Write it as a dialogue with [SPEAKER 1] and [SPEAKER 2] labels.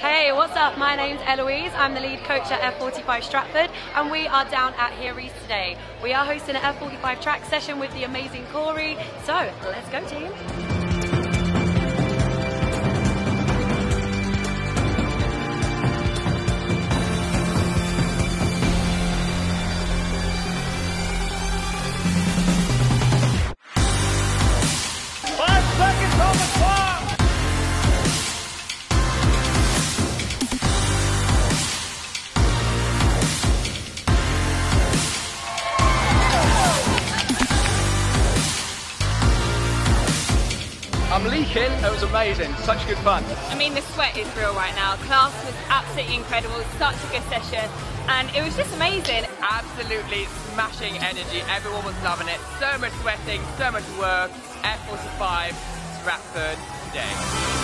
[SPEAKER 1] Hey, what's up? My name's Eloise. I'm the lead coach at F45 Stratford, and we are down at Here East today. We are hosting an F45 track session with the amazing Cory. So, let's go team.
[SPEAKER 2] I'm leaking, it was amazing, such good fun.
[SPEAKER 3] I mean, the sweat is real right now. Class was absolutely incredible, such a good session, and it was just amazing.
[SPEAKER 4] Absolutely smashing energy, everyone was loving it. So much sweating, so much work. F45 Stratford today.